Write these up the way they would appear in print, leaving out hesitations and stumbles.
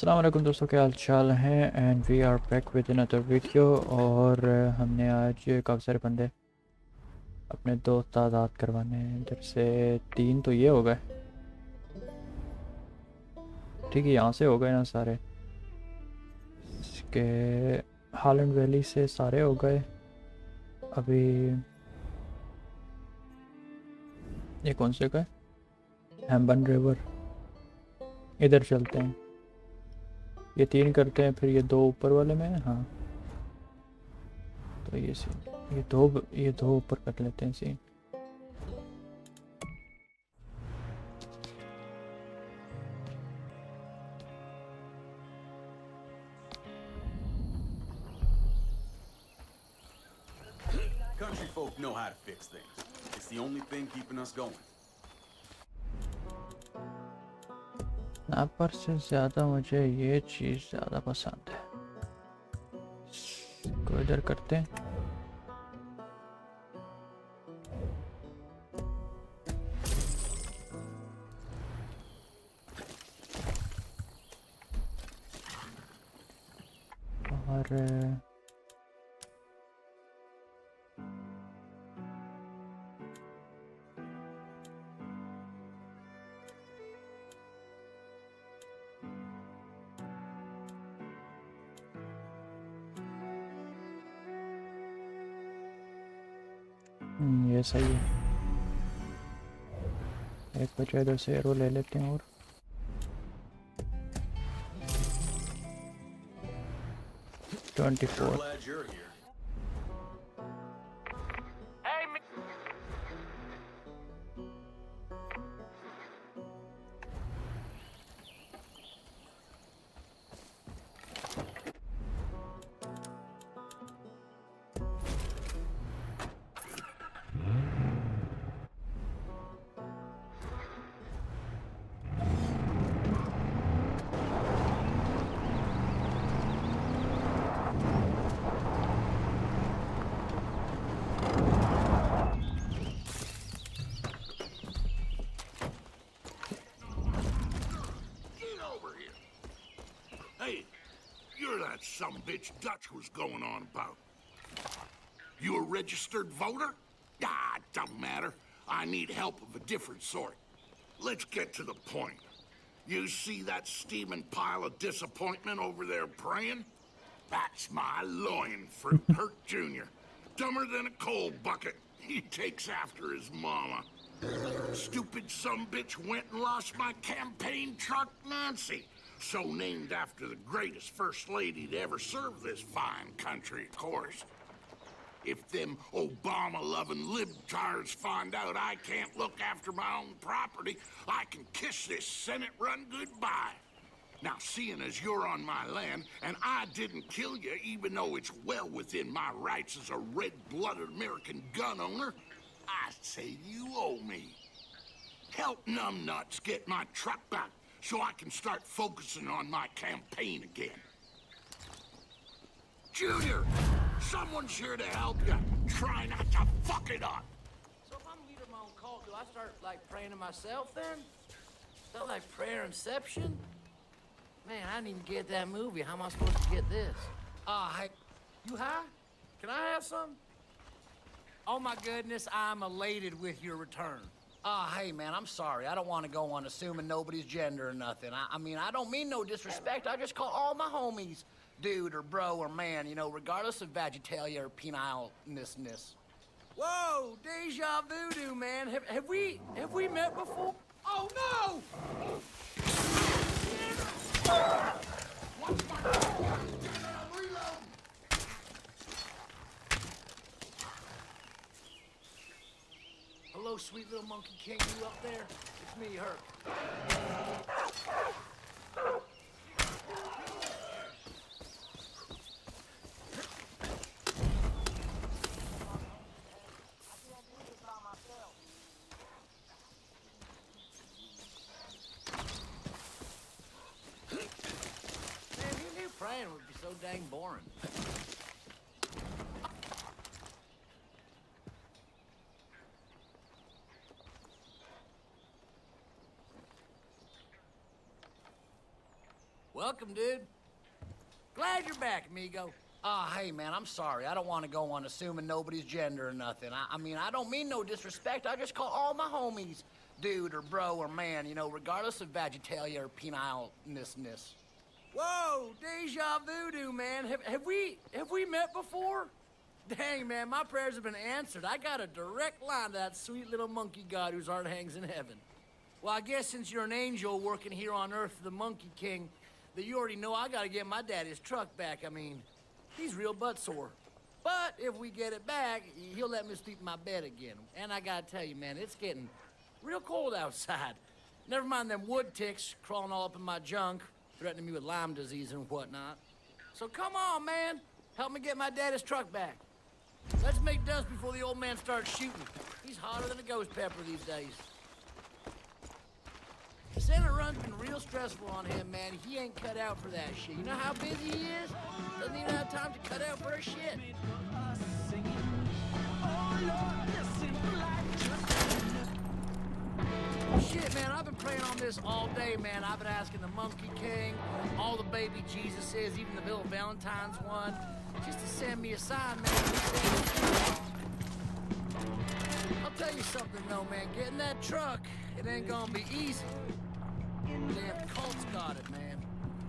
अस्सलाम वालेकुम दोस्तों, क्या हाल चाल हैं। And we are back with another video. और हमने आज काफ़ी सारे बंदे अपने दोस्त आज़ाद करवाने हैं। इधर से 3 तो ये हो गए, ठीक है, यहाँ से हो गए ना सारे। इसके हालैंड वैली से सारे हो गए। अभी ये कौन से गए, हैम्बन रिवर, इधर चलते हैं। ये 3 करते हैं, फिर ये 2 ऊपर वाले में हैं। हाँ तो ये दो ऊपर कर लेते हैं scene. Country folk know how to fix things. It's the only thing keeping us going. पर से ज़्यादा मुझे ये चीज़ ज़्यादा पसंद है। इसको इधर करते हैं। और ये सही है। एक बचा इधर से एरो ले लेते हैं। और 24 Glad you're here. Hey, you're that sumbitch Dutch was going on about. You a registered voter? Ah, it don't matter. I need help of a different sort. Let's get to the point. You see that steaming pile of disappointment over there praying? That's my loin fruit, Hurt Jr. Dumber than a coal bucket. He takes after his mama. Stupid sumbitch went and lost my campaign truck, Nancy. So named after the greatest first lady to ever serve this fine country, of course. If them Obama-loving libtards find out I can't look after my own property, I can kiss this Senate run goodbye. Now, seeing as you're on my land, and I didn't kill you even though it's well within my rights as a red-blooded American gun owner, I say you owe me. Help numbnuts get my truck back so I can start focusing on my campaign again. Junior, someone's here to help you. Try not to fuck it up. So if I'm leader of my own cult, do I start, like, praying to myself then? Is that like prayer inception? Man, I didn't even get that movie. How am I supposed to get this? Hey, you high? Can I have some? Oh my goodness, I'm elated with your return. Hey man, I'm sorry. I don't want to go on assuming nobody's gender or nothing. I mean, I don't mean no disrespect. I just call all my homies dude or bro or man, you know, regardless of vegetalia or penile-ness. Whoa, deja voodoo, man. Have we met before? Oh no! Hello, sweet little monkey king, you up there? It's me, Herc. Man, who knew praying would be so dang boring? Welcome, dude. Glad you're back, amigo. Hey, man, I'm sorry. I don't want to go on assuming nobody's gender or nothing. I mean, I don't mean no disrespect. I just call all my homies dude or bro or man, you know, regardless of vegetalia or penile-ness. Whoa, deja voodoo, man. Have we met before? Dang, man, my prayers have been answered. I got a direct line to that sweet little monkey god whose heart hangs in heaven. Well, I guess since you're an angel working here on Earth for the Monkey King, that you already know I gotta get my daddy's truck back. I mean, he's real butt sore. But if we get it back, he'll let me sleep in my bed again. And I gotta tell you, man, it's getting real cold outside. Never mind them wood ticks crawling all up in my junk, threatening me with Lyme disease and whatnot. So come on, man. Help me get my daddy's truck back. Let's make dust before the old man starts shooting. He's hotter than a ghost pepper these days. Center run's been real stressful on him, man. He ain't cut out for that shit. You know how busy he is? Doesn't even have time to cut out for a shit. Shit, man, I've been praying on this all day, man. I've been asking the Monkey King, all the baby Jesuses, even the Bill Valentine's one, just to send me a sign, man. I'll tell you something, though, man. Getting that truck, it ain't gonna be easy. Damn cult's got it, man.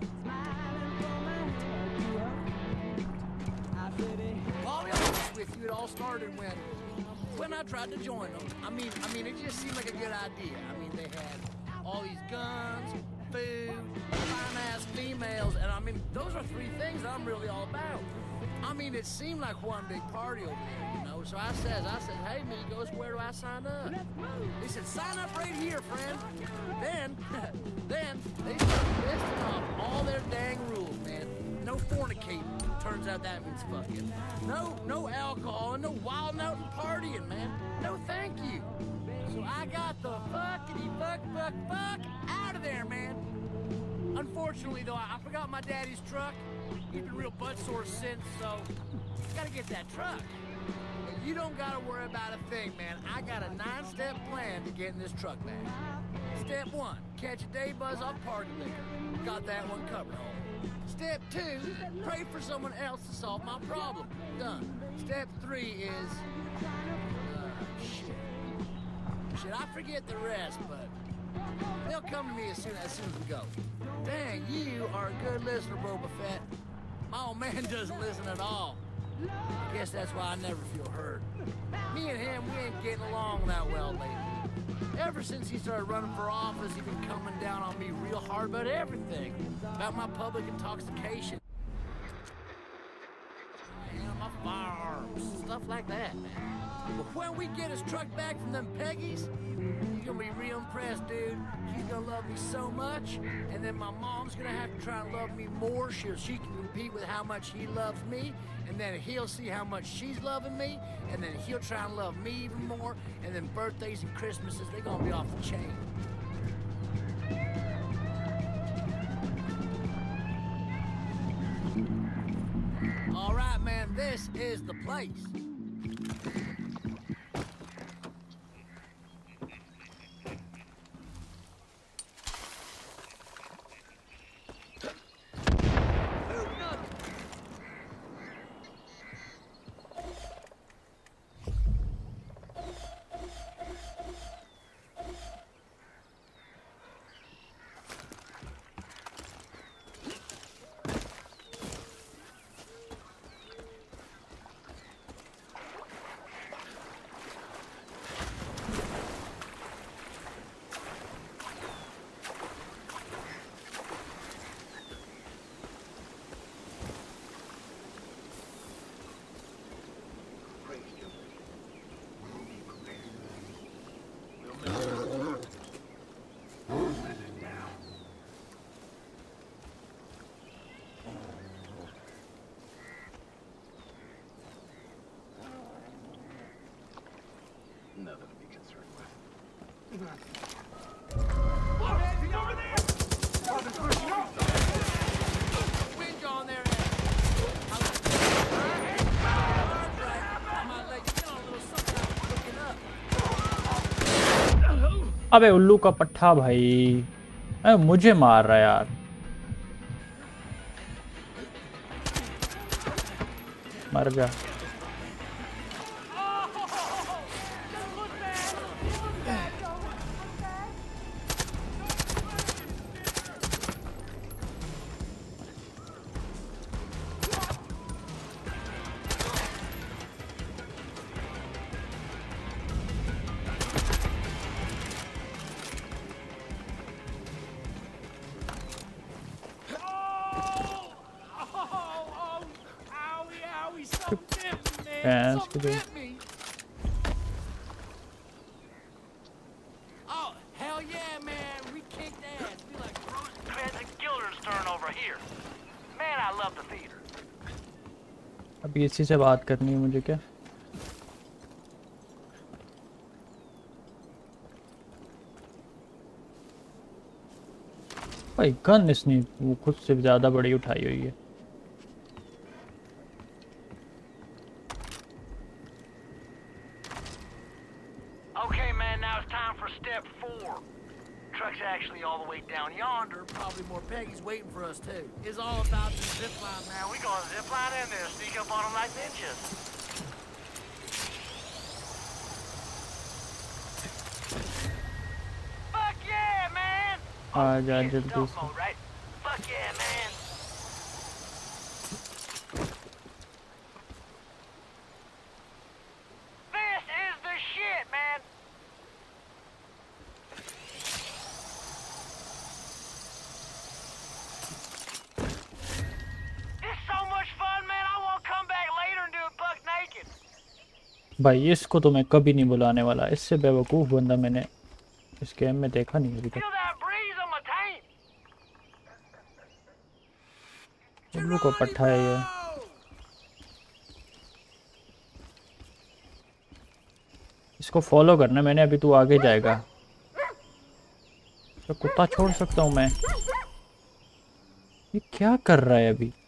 I'll be honest with you, it all started when I tried to join them. I mean, it just seemed like a good idea. I mean, they had all these guns, food, fine-ass females, and I mean, those are three things I'm really all about. I mean, it seemed like one big party over there, you know? So I said, hey, amigos, where do I sign up? They said, sign up right here, friend. Then they started listing off all their dang rules, man. No fornicating. Turns out that means fucking. No alcohol and no wilding out and partying, man. No thank you. So I got the fuck out of there, man. Unfortunately, though, I forgot my daddy's truck. He's been real butt sore since, so gotta get that truck. But you don't gotta worry about a thing, man. I got a 9-step plan to getting this truck back. Step 1, catch a day buzz off party liquor. Got that one covered, homie. Step 2, pray for someone else to solve my problem. Done. Step 3 is... Shit, I forget the rest, but they'll come to me as soon as we go. Dang, you are a good listener, Boba Fett. My old man doesn't listen at all. I guess that's why I never feel heard. Me and him, we ain't getting along that well lately. Ever since he started running for office, he's been coming down on me real hard about everything. About my public intoxication. You know, my firearms, stuff like that, man. But when we get his truck back from them Peggies, he's gonna be real impressed, dude. She's gonna love me so much, and then my mom's gonna have to try and love me more so she can compete with how much he loves me, and then he'll see how much she's loving me, and then he'll try and love me even more, and then birthdays and Christmases, they're gonna be off the chain. All right, man, this is the place. Nothing to be concerned with. Look, he's over there! Wind on there, अबे उल्लू का पट्टा भाई, अरे मुझे मार रहा है यार। मर जा। Oh, hell yeah, man. We kicked ass. We like Transit Killer's turn over here. Man, I love the theater. अभी इसी से बात करनी है मुझे क्या? भाई गन इसने वो खुद से ज़्यादा बड़ी उठाई हुई है। Okay, man, now it's time for step 4. Truck's actually all the way down yonder. Probably more Peggy's waiting for us, too. It's all about the zip line now. We gonna zip line in there, sneak up on them like ninjas. Fuck yeah, man! जा It's जल्दी stealth से। mode, right? Fuck yeah, man! This is the shit, man! It's so much fun, man. I want to come back later and do it buck naked. भाई इसको तो मैं कभी नहीं बुलाने वाला। इससे बेवकूफ़ बंदा मैंने इस गेम में देखा नहीं अभी तक। Feel that breeze on my taint. उल्लू को पट्टा है ये। इसको फॉलो करना मैंने। अभी तू आगे जाएगा तो कुत्ता छोड़ सकता हूँ मैं? ये क्या कर रहा है अभी?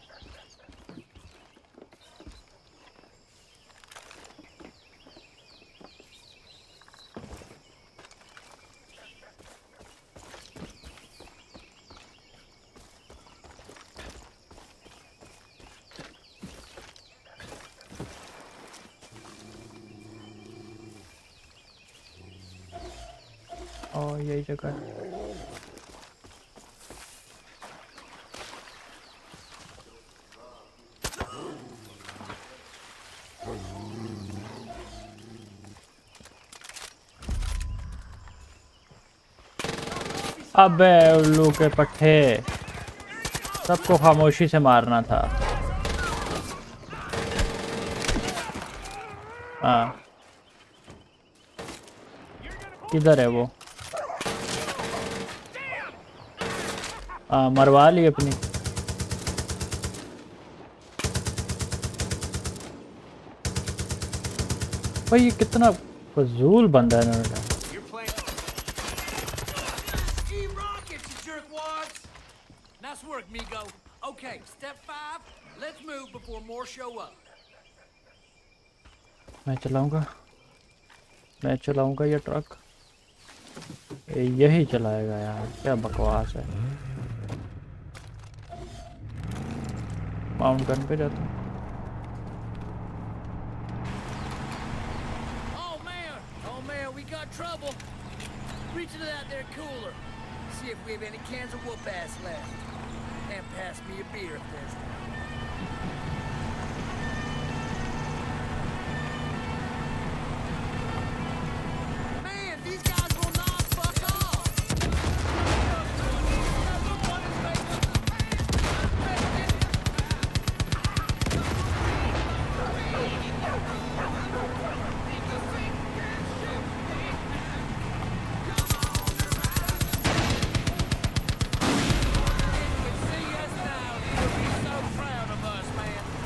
और यही जगह है। अबे उल्लू के पट्टे, सबको खामोशी से मारना था। हाँ किधर है वो? मरवा ली अपनी। भाई ये कितना फजूल बंदा है ना। Nice work, Migo. Okay, step 5. Let's move before more show up. मैं चलाऊंगा ये ट्रक। यही चलाएगा यार, क्या बकवास है। माउंट गन पे जाता हूँ। Oh man, we got trouble. Reach into that there cooler. See if we have any cans of whoop ass left. And pass me a beer if there's one. Man, these guys will not fuck off. See us now, you'll be so proud of us, man.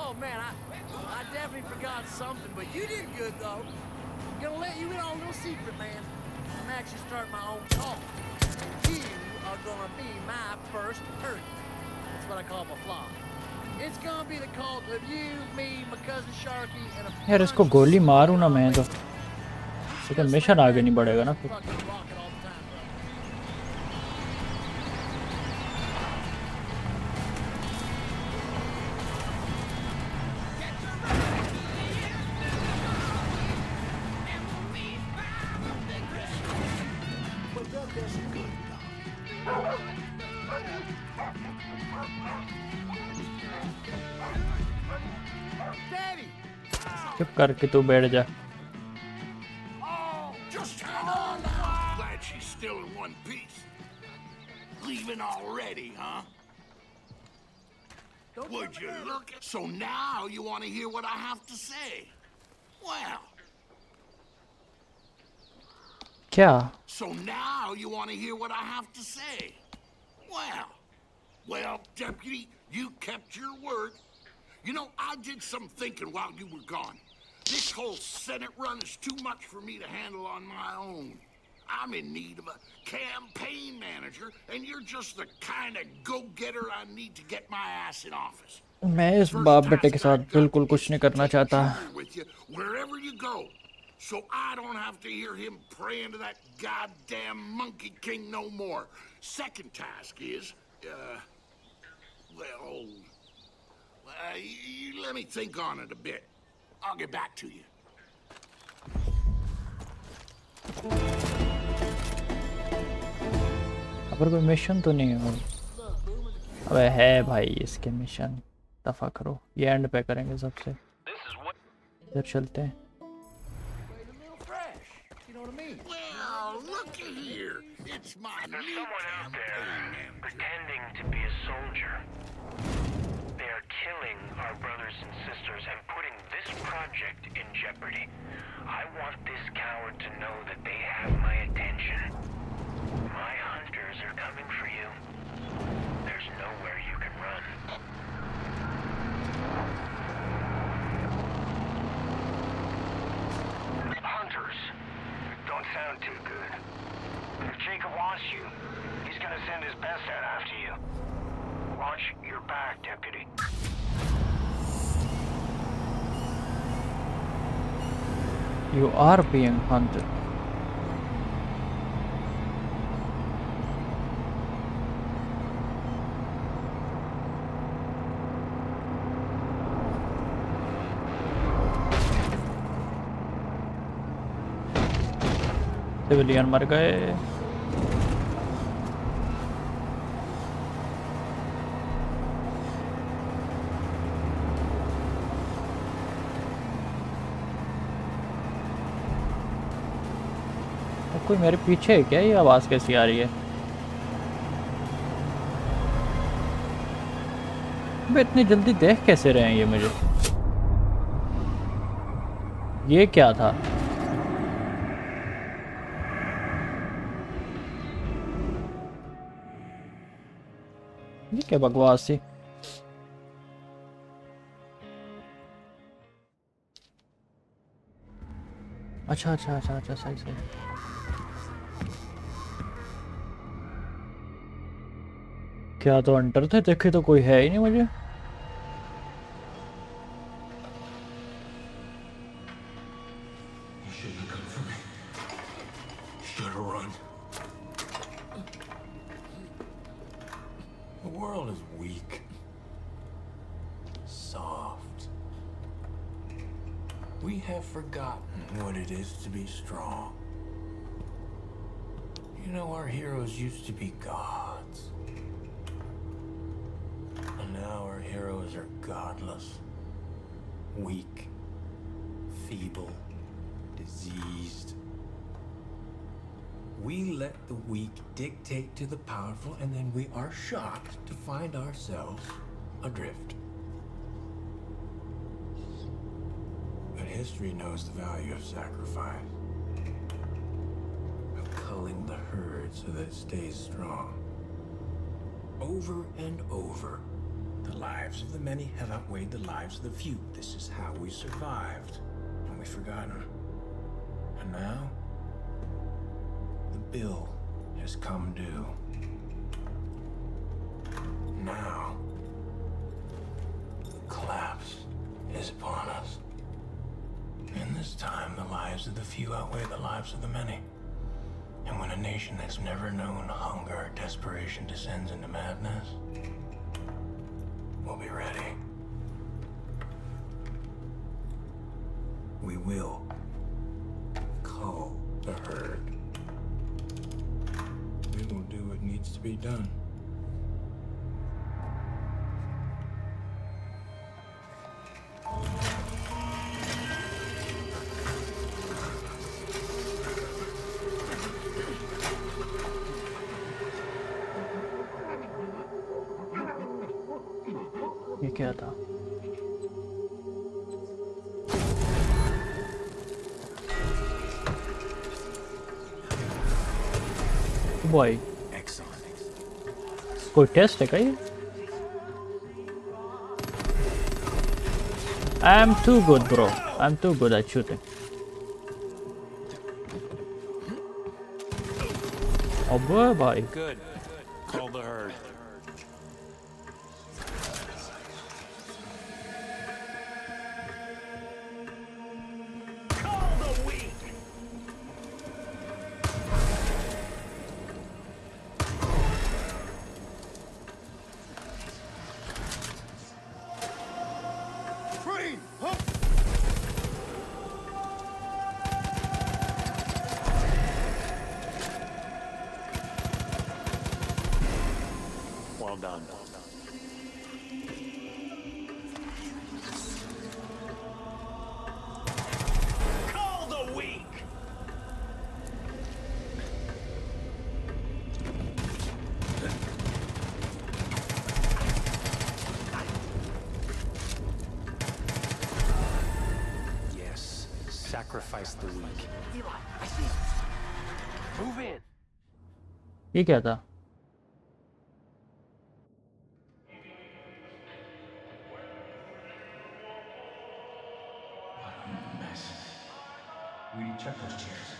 Oh man, I definitely forgot something, but you did good though. I'm gonna let you in on a little secret, man. I'm actually starting my own cult. You are gonna be my first turkey. That's what I call my flock. It's gonna be the cult of you, me, my cousin Sharky, and a यार इसको गोली मारूं ना मैं तो mission आगे नहीं बढ़ेगा ना फिर। चुप करके तू बैठ जा। Just hang on now. Glad she's still in one piece. Leaving already, huh? Would you look at... So now you want to hear what I have to say? Well... क्या? So now you want to hear what I have to say? Well, Deputy, you kept your word. You know, I did some thinking while you were gone. This whole Senate run is too much for me to handle on my own. I'm in need of a campaign manager, and you're just the kind of go-getter I need to get my ass in office. मैं इस बाप बेटे के साथ बिल्कुल कुछ नहीं करना चाहता। Wherever you go, so I don't have to hear him praying to that goddamn Monkey King no more. Second task is, you let me think on it a bit. I'll get back to you. अगर कोई mission तो नहीं है। अबे है भाई इसके mission, दफा करो। ये एंड पे करेंगे सबसे। इधर चलते हैं। Well, looky here. It's my There's new someone out there campaign manager. pretending to be a soldier. They are killing our brothers and sisters and putting this project in jeopardy. I want this coward to know that they have my attention. My hunters are coming for you. There's nowhere you can run. Hunters don't sound too good. If Jacob wants you, he's gonna send his best out after you. Watch your back, Deputy. You are being hunted. Civilian मर गए। कोई मेरे पीछे है क्या? ये आवाज़ कैसी आ रही है? मैं इतनी जल्दी देख कैसे रहे हैं ये मुझे? ये क्या था? ये क्या बकवास थी? अच्छा सही। क्या तो अंटर थे? देखे तो कोई है ही नहीं मुझे। The world is weak, soft. We have forgotten what it is to be strong. You know, our heroes used to be gods. And now our heroes are godless, weak, feeble, diseased. We let the weak dictate to the powerful, and then we are shocked to find ourselves adrift. But history knows the value of sacrifice, of culling the herd so that it stays strong. Over and over, the lives of the many have outweighed the lives of the few. This is how we survived. And we've forgotten. And now, the bill has come due. Now, the collapse is upon us. And this time, the lives of the few outweigh the lives of the many. And when a nation that's never known hunger or desperation descends into madness, we'll be ready. We will cull the herd. We will do what needs to be done. ये क्या था? Boy कोई test है क्या ये? I'm too good, bro. I'm too good at shooting. अबे भाई. Good. Call the herd. Well done. Call the weak. Yes, sacrifice the weak. Eli, I see. Move in. ये क्या था? Check those chairs.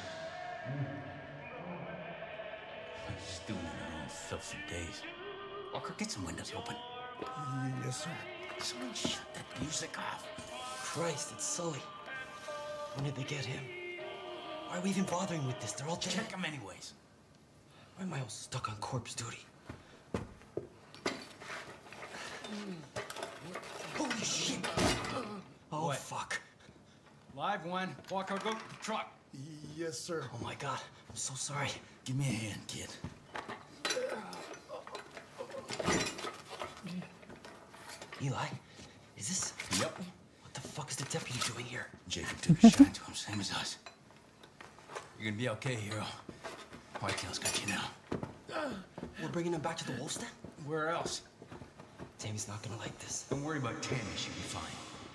Just doing it in our own filthy days. Walker, get some windows open. Yes, sir. Someone shut that music off. Christ, it's Sully. When did they get him? Why are we even bothering with this? They're all dead. Check them anyways. Why am I all stuck on corpse duty? Holy shit! Oh, What? fuck. Live one. Walker, go truck. Yes, sir. Oh my god, I'm so sorry. Give me a hand, kid. Eli, is this... Yep. What the fuck is the deputy doing here? Jacob took a shot to him, same as us. You're gonna be okay, hero. Whitetail's got you now. We're bringing him back to the wolf's den? Where else? Tammy's not gonna like this. Don't worry about Tammy, she'll be fine.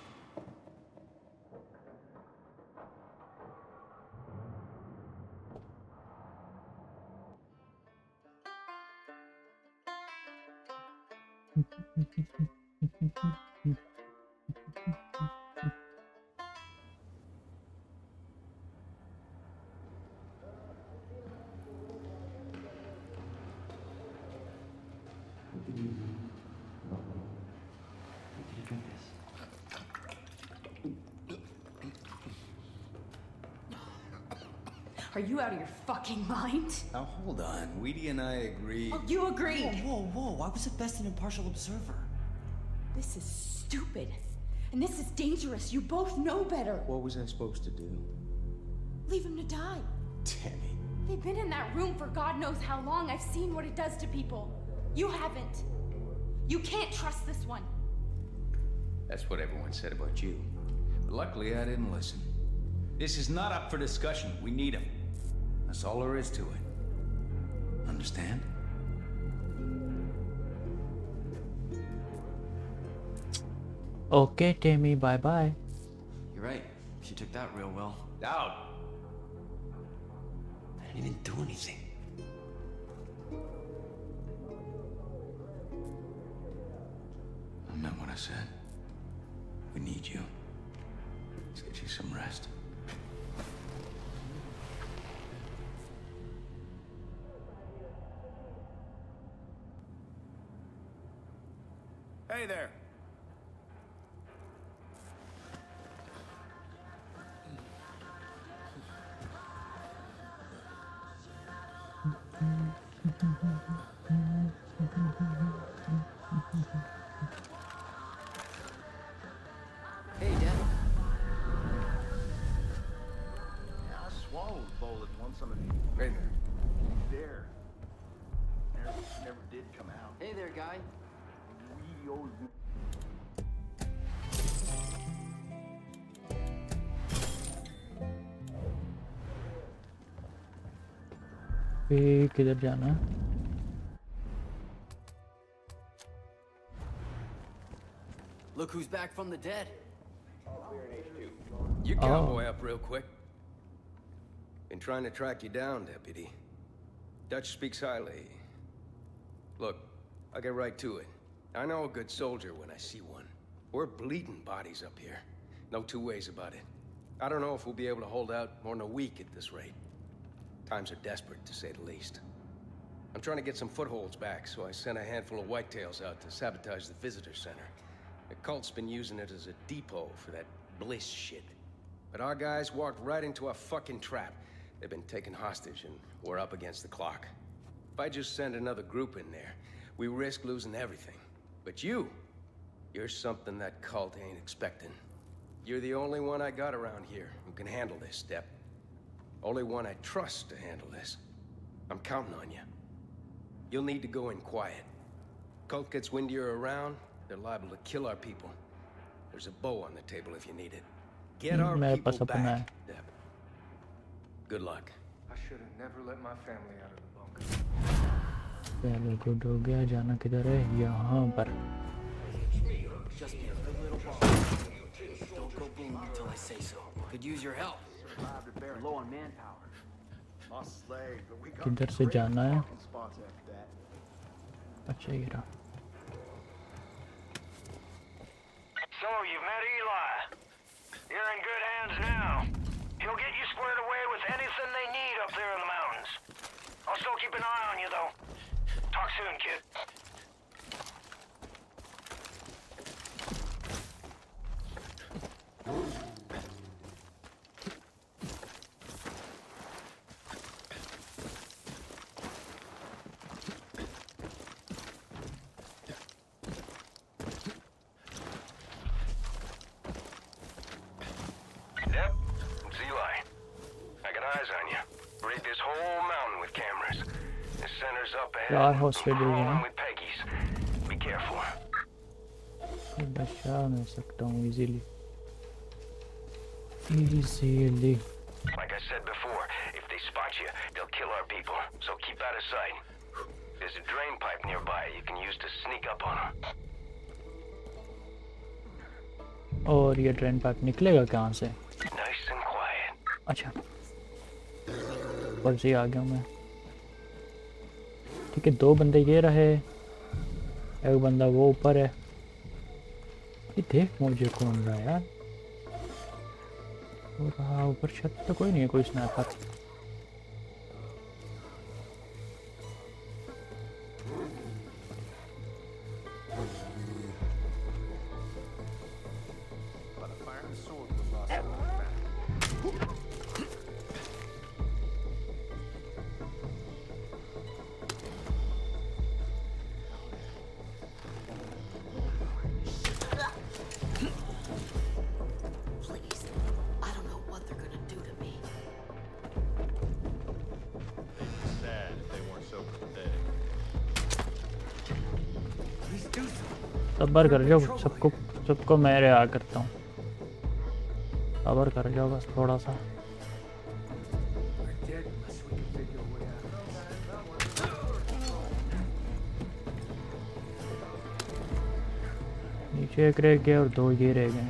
Are you out of your fucking mind? Now hold on, Weedy and I agreed. Oh, you agreed. Whoa, whoa, whoa. I was at best an impartial observer. This is stupid. And this is dangerous. You both know better. What was I supposed to do? Leave him to die. Tammy. They've been in that room for God knows how long. I've seen what it does to people. You haven't. You can't trust this one. That's what everyone said about you. But luckily, I didn't listen. This is not up for discussion. We need him. That's all there is to it. Understand? Okay, Tammy, bye-bye. You're right. She took that real well. Out. I didn't even do anything. I'm meant what I said. We need you. Let's get you some rest. Hey there. Hey, Dad. I swallowed a bowl at once on the... Hey there. Never did come out. Hey there, guy. We always... किधर जाना है? Look who's back from the dead. You cowboy up real quick. Been trying to track you down, Deputy. Dutch speaks highly. Look, I'll get right to it. I know a good soldier when I see one. We're bleeding bodies up here. No two ways about it. I don't know if we'll be able to hold out more than a week at this rate. Times are desperate, to say the least. I'm trying to get some footholds back, so I sent a handful of whitetails out to sabotage the visitor center. The cult's been using it as a depot for that bliss shit. But our guys walked right into a fucking trap. They've been taken hostage, and we're up against the clock. If I just send another group in there, we risk losing everything. But you're something that cult ain't expecting. You're the only one I got around here who can handle this, Step. Only one I trust to handle this. I'm counting on you. You'll need to go in quiet. Cult gets wind you're around, they're liable to kill our people. There's a bow on the table if you need it. Get our people back, Step. Good luck. I should have never let my family out of the bunker. पहले good हो गया. जाना किधर है? यहाँ पर. Just be a good little boss. Don't go boom until I say so. Could use your help. We're low on manpower. किधर से जाना है? Spots after that. अच्छा ये रहा. So, you've met Eli. You're in good hands now. He'll get you squared away with anything they need up there in the mountains. I'll still keep an eye on you, though. Talk soon, kid. चार hospital हैं. Be careful. बचा मैं सकता हूँ easily. Like I said before, if they spot you, they'll kill our people. So keep out of sight. There's a drain pipe nearby you can use to sneak up on them. और ये drain pipe निकलेगा कहाँ से? Nice and quiet. अच्छा. पर से आ गया मैं. ठीक है, दो बंदे ये रहे, एक बंदा वो ऊपर है. ये देख मुझे कौन रहा है यार. वो रहा ऊपर छत तो कोई नहीं है, कोई स्नैपर. सब्र कर जाओ, सबको मैं रिहा करता हूँ. सब्र कर जाओ बस थोड़ा सा. नीचे एक रह गया और दो ये रह गए.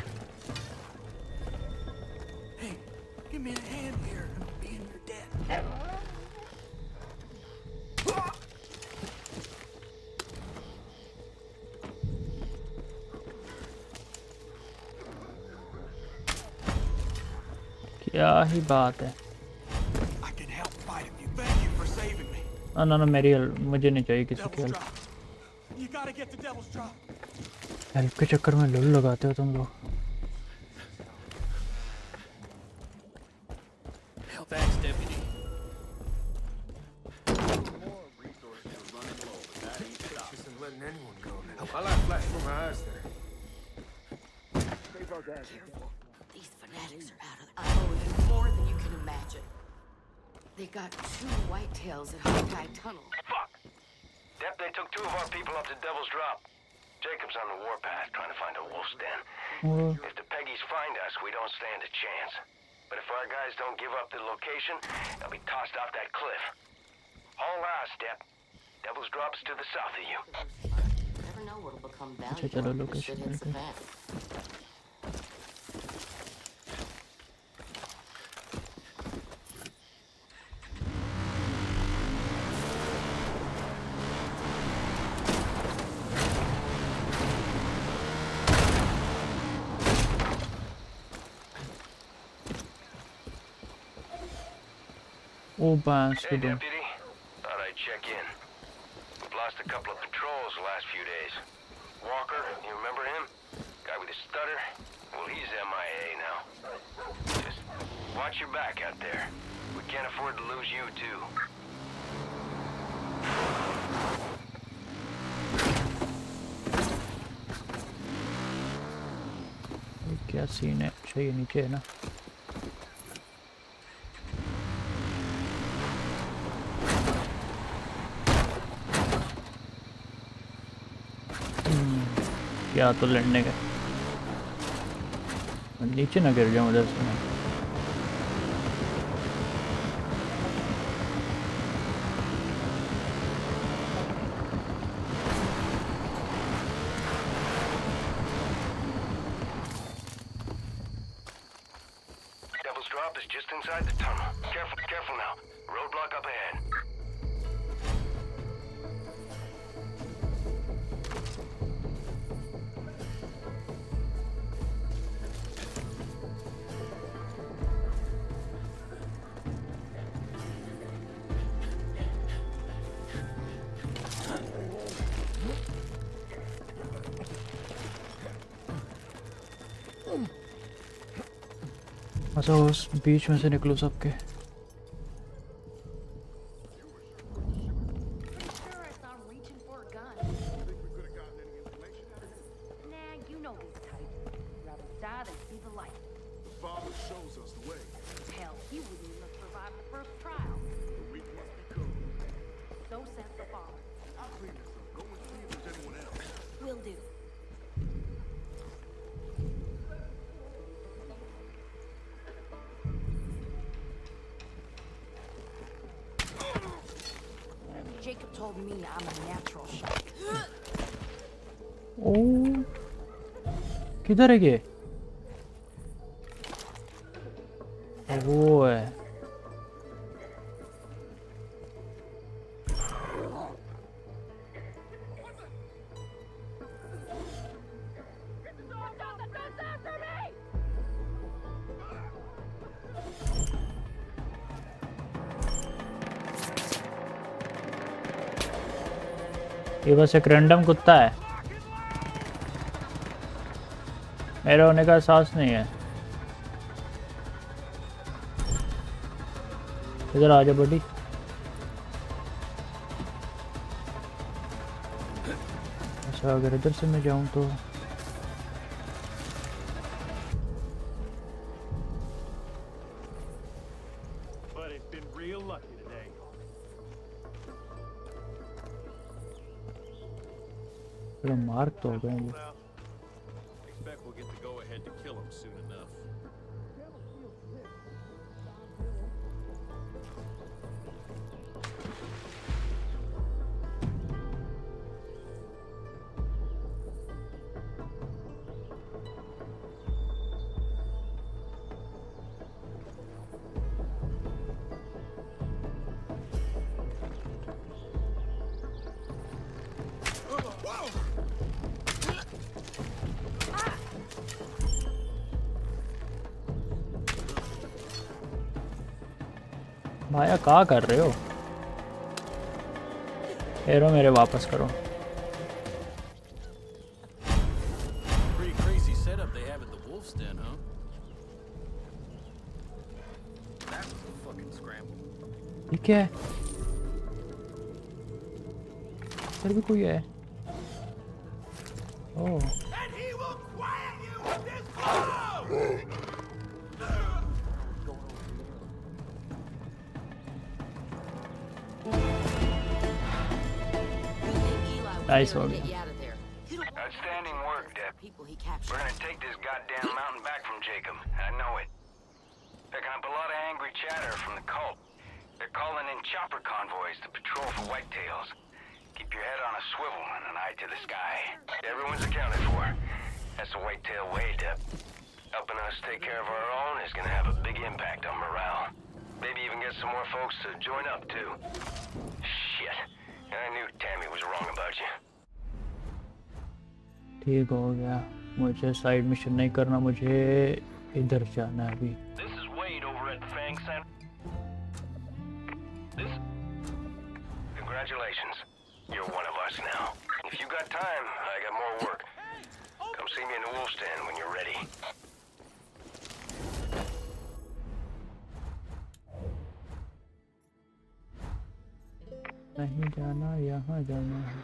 Hey, give me a hand here. I'm being your dad. क्या ही बात है। ना ना मेरी हेल्प मुझे नहीं चाहिए किसी की हेल्प। हेल्प के चक्कर में लुल लगाते हो तुम लोग। Thanks, deputy. Isn't letting anyone go now. I like flash from my eyes there. Careful. These fanatics are out of there. I owe you more than you can imagine. They got 2 whitetails at Hawkeye Tunnel. Fuck! Dep, they took 2 of our people up to Devil's Drop. Jacob's on the warpath trying to find a wolf's den. If the Peggies find us, we don't stand a chance. But if our guys don't give up the location, they'll be tossed off that cliff. All eyes, Dep. Devil's Drop's to the south of you. You never know what'll become valuable if the shit hits the fan. Oh, bands Hey, deputy. Thought I'd check in. We've lost a couple of patrols the last few days. Walker, you remember him? Guy with a stutter? Well, he's MIA now. Just watch your back out there. We can't afford to lose you, too. क्या scene है? अच्छा ये नीचे है ना? क्या तो लड़ने का नीचे ना गिर जाऊं उधर से। Devil's Drop is just inside the tunnel. Careful now. Roadblock up ahead. अच्छा उस बीच में से निकलो सबके। Jacob told me I'm a natural shot. ओ किधर है ये? वो है ये बस एक रैंडम कुत्ता है, मेरे होने का एहसास नहीं है। इधर आ जा बड़ी। अच्छा अगर इधर से मैं जाऊं तो मार्क तो हो गए ये। भाया क्या कर रहे हो? एरो मेरे वापस करो। Pretty crazy setup they have at the Wolf's Den, huh? That was a fucking scramble. ठीक है। इधर भी कोई है। ओह। Nice one. Outstanding work, Deb. We're gonna take this goddamn mountain back from Jacob. I know it. Picking up a lot of angry chatter from the cult. They're calling in chopper convoys to patrol for whitetails. Keep your head on a swivel and an eye to the sky. Everyone's accounted for. That's the whitetail way, Deb. Helping us take care of our own is gonna have a big impact on morale. Maybe even get some more folks to join up, too. Shit. I knew Tammy was wrong about you. ठीक हो गया। मुझे side mission नहीं करना, मुझे इधर जाना है अभी। This is Wade over at the Fang Center. Congratulations. You're one of us now. If you got time, I got more work. Come see me in the Wolf's Den when you're ready. नहीं जाना, यहाँ जाना है।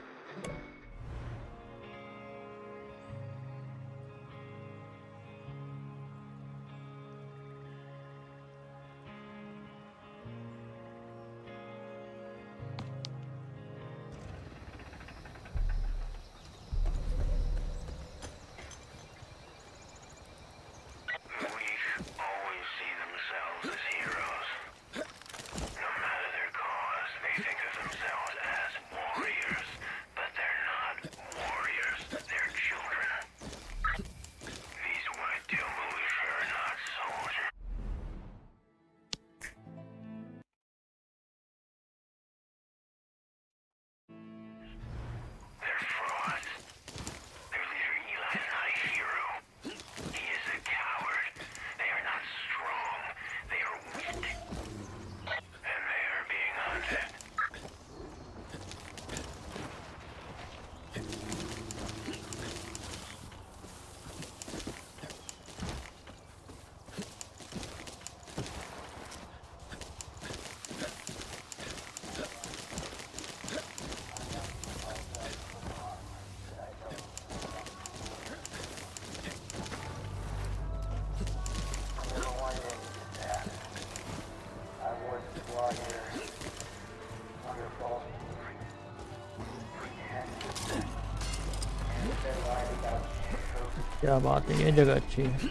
क्या बात है, ये जगह अच्छी है।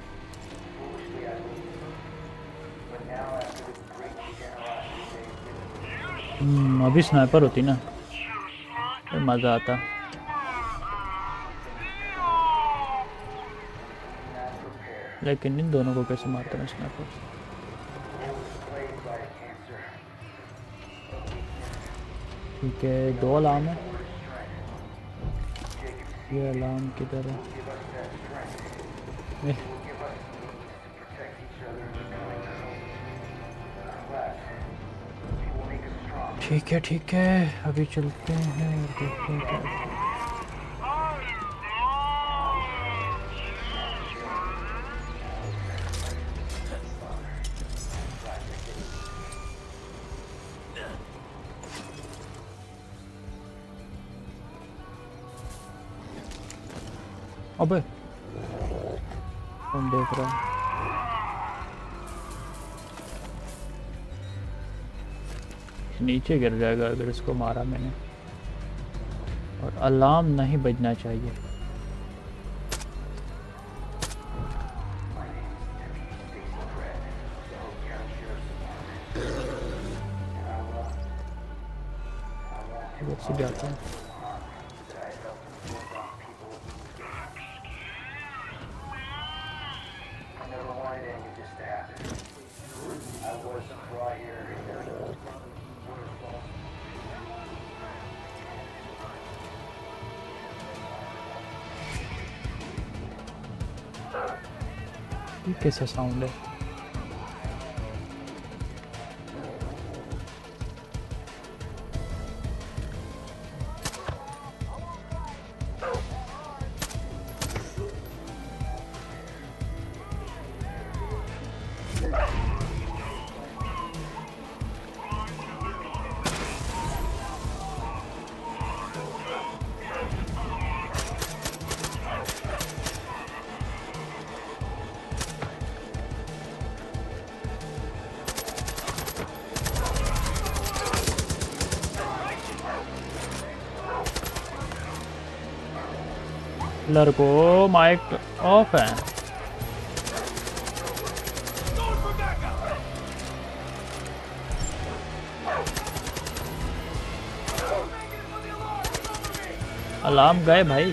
अभी स्नाइपर होती ना तो मज़ा आता। लेकिन इन दोनों को कैसे मारते हैं स्नाइपर? ठीक है, 2 अलार्म है। ये अलार्म किधर है? ठीक है अभी चलते हैं और देखते हैं क्या। अबे कौन देख रहा है? नीचे गिर जाएगा अगर इसको मारा मैंने। और अलार्म नहीं बजना चाहिए। इधर से जाता हूँ। कैसा साउंड है? लड़को माइक ऑफ है। अलार्म गए भाई,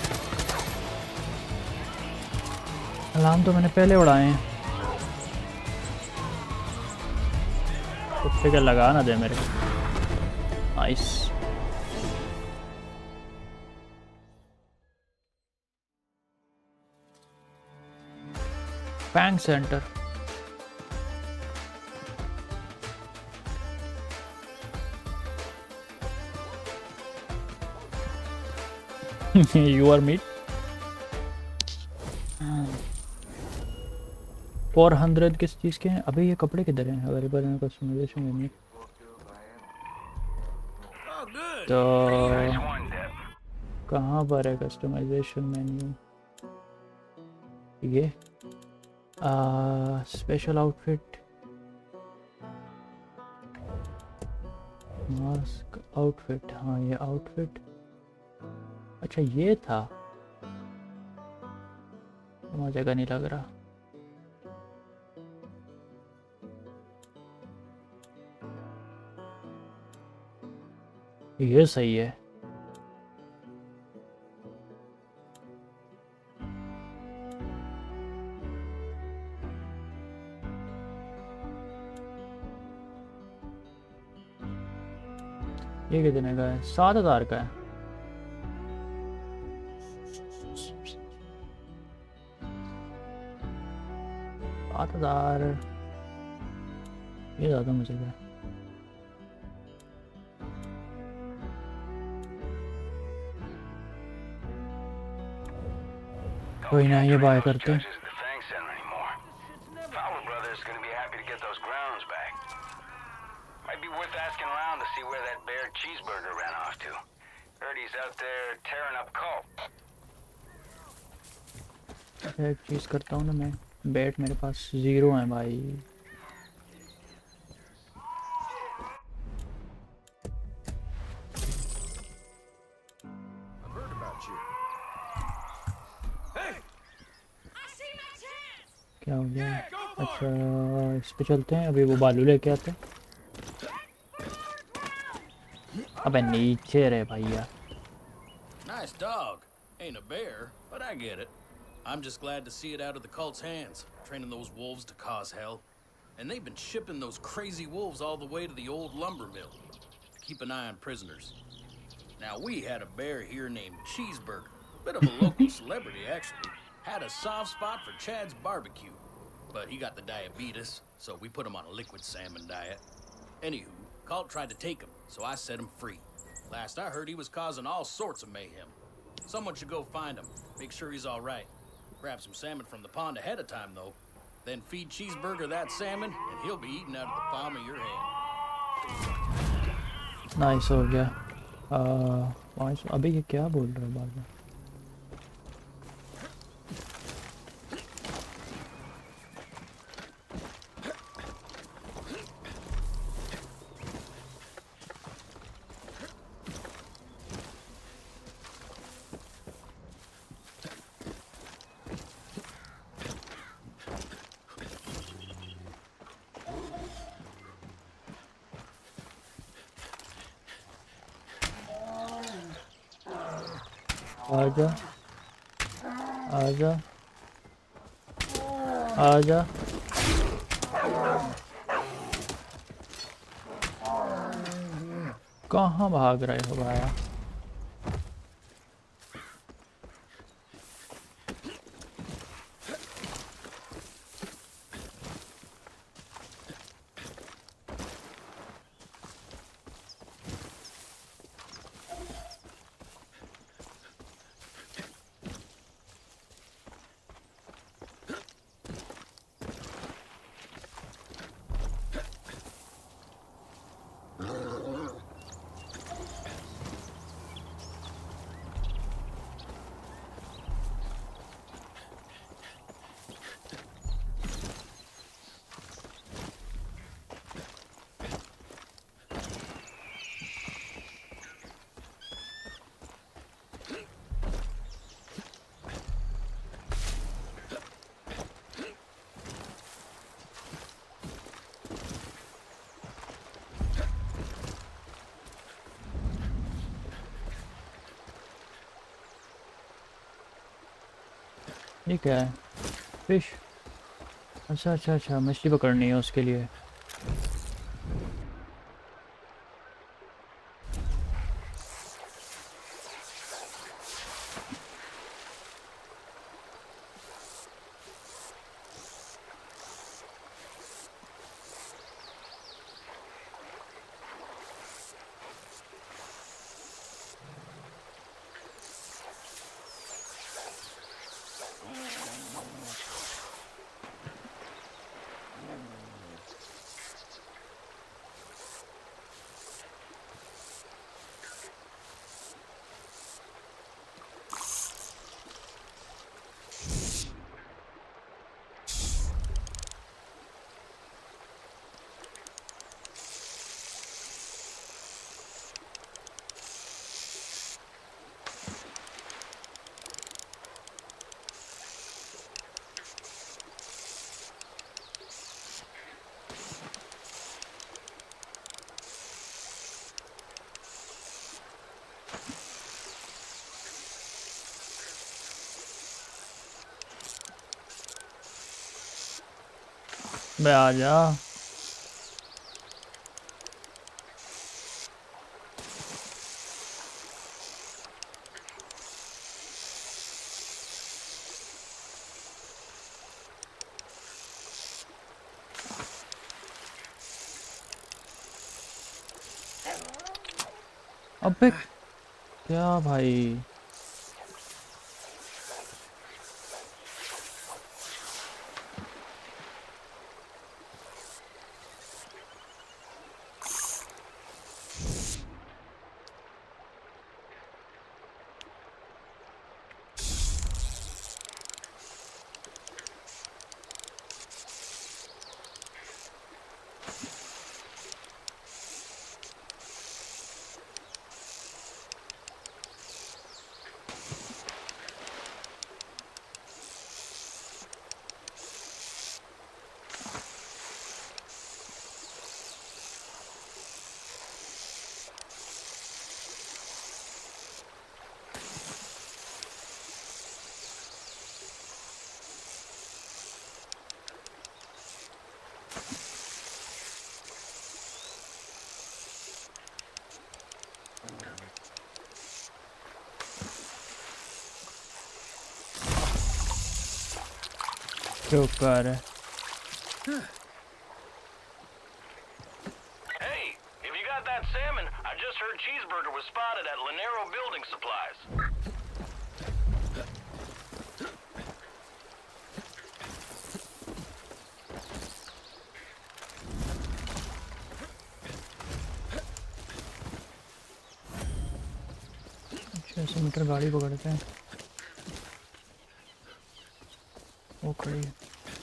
अलार्म तो मैंने पहले उड़ाए हैं। कुत्ते के लगा ना दे मेरे। Nice. Bank centre. You are meet 400 किस चीज़ के हैं? अभी ये कपड़े किधर हैं? अवेलेबल हैं कस्टमाइजेशन मेन्यू। तो कहाँ पर है कस्टमाइजेशन मेन्यू? ये स्पेशल आउटफिट, मास्क आउटफिट। हाँ ये आउटफिट, अच्छा ये था, मुझे का नहीं लग रहा। ये सही है। ये कितने का है? 7,000 का है। ये ज़्यादा मुझे का। कोई ना, ये बाय करते हैं। एक चीज़ करता हूँ ना मैं, बैट मेरे पास 0 है भाई। क्या हो गया? अच्छा इस पे चलते हैं, अभी वो बालू लेके आते हैं। अबे नीचे रहे भैया। Nice dog. Ain't a bear, but I get it. I'm just glad to see it out of the cult's hands, training those wolves to cause hell. And they've been shipping those crazy wolves all the way to the old lumber mill to keep an eye on prisoners. Now we had a bear here named Cheeseburger, bit of a local celebrity actually. Had a soft spot for Chad's barbecue, but he got the diabetes, so we put him on a liquid salmon diet. Anywho, cult tried to take him, so I set him free. Last I heard, he was causing all sorts of mayhem. Someone should go find him, make sure he's all right. Grab some salmon from the pond ahead of time, though. Then feed Cheeseburger that salmon, and he'll be eating out of the palm of your hand. Nice हो गया। अभी ये क्या बोल रहा है बाद में? आजा आजा आजा। कहाँ भाग रहे हो भाया? ये क्या है? फिश। अच्छा अच्छा अच्छा, मछली पकड़नी है उसके लिए। बे आ जा। अबे क्या भाई? चुप कर। Hey, if you got that salmon, I just heard Cheeseburger was spotted at Lanero Building Supplies. अच्छा, मीटर गाड़ी पकड़ते हैं। वो खड़ी है।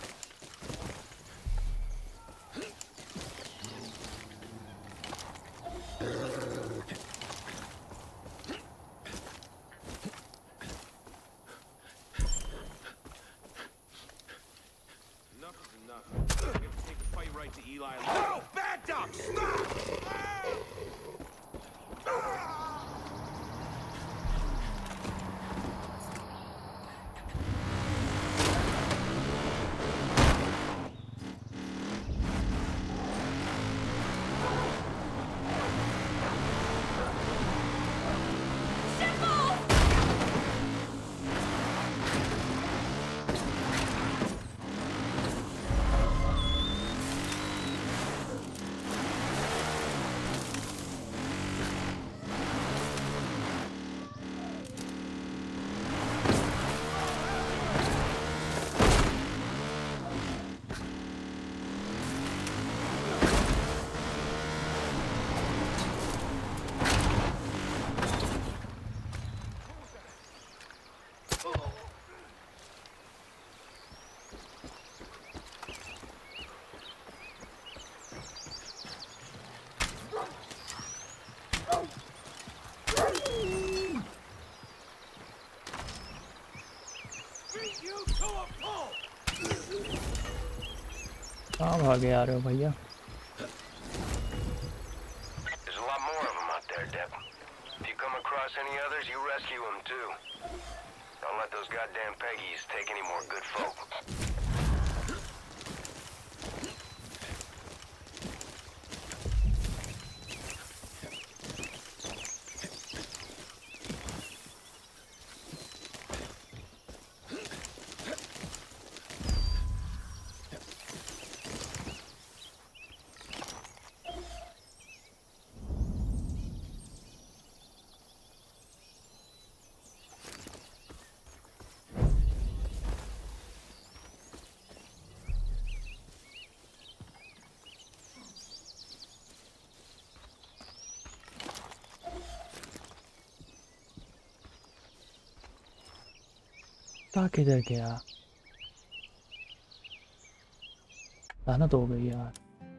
कहाँ भागे आ रहे हो भैया? There's a lot more of them out there, Deb. If you come across any others, you rescue them too. Don't let those goddamn Peggies take any more good folk. किधर गया? लानत हो गई यार।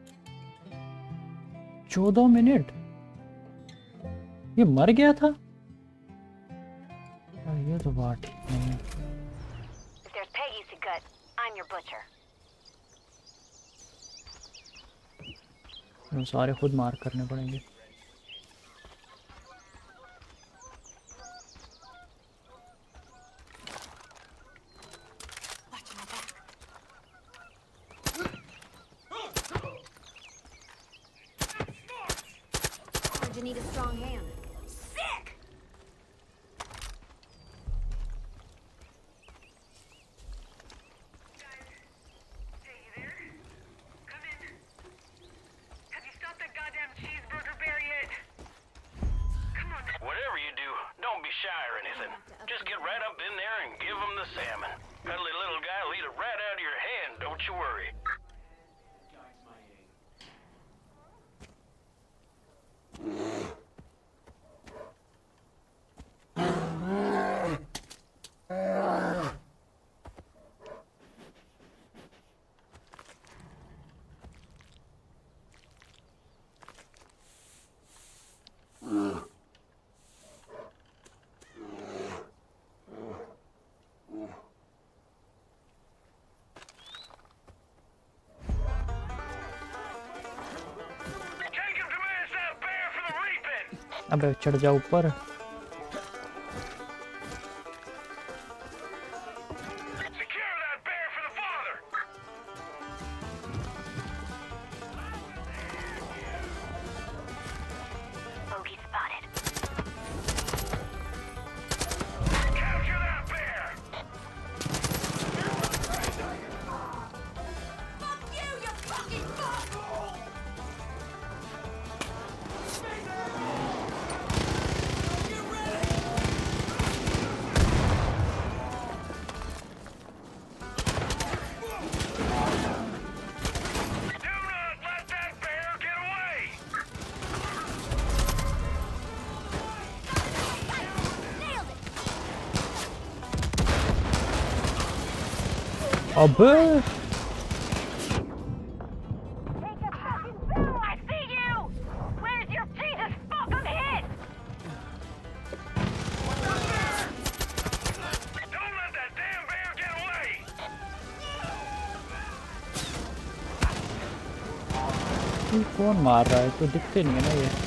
14 मिनट ये मर गया था यार, ये तो बात ठीक नहीं है। सारे खुद मार करने पड़ेंगे। Need a strong hand. Sick! Hey, you there? Come in. Have you stopped that goddamn cheeseburger bear yet? Come on. Whatever you do, don't be shy or anything. Just get right up in there and give him the salmon. Cuddly little guy will eat it right out of your hand, don't you worry. अबे चढ़ जा ऊपर। अबे कौन मार रहा है? तो दिखते नहीं है ना ये।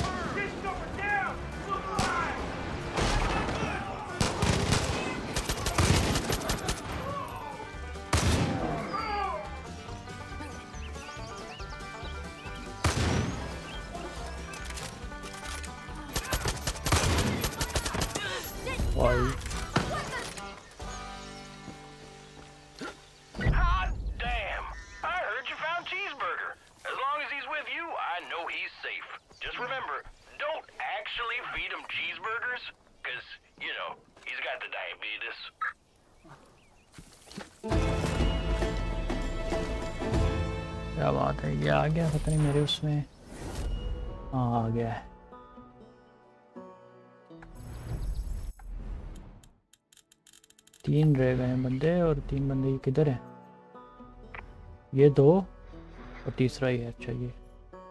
क्या बात है, ये आ गया? पता नहीं मेरे उसमें। हाँ आ गया है। तीन रह गए हैं बंदे, और तीन बंदे किधर हैं? ये दो और तीसरा ही है। अच्छा ये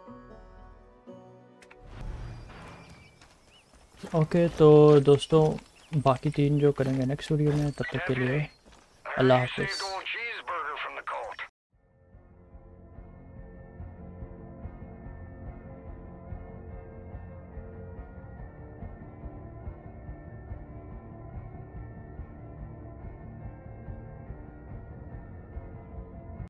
ओके। तो दोस्तों बाकी तीन जो करेंगे नेक्स्ट वीडियो में। तब तक के लिए अल्लाह हाफिज़।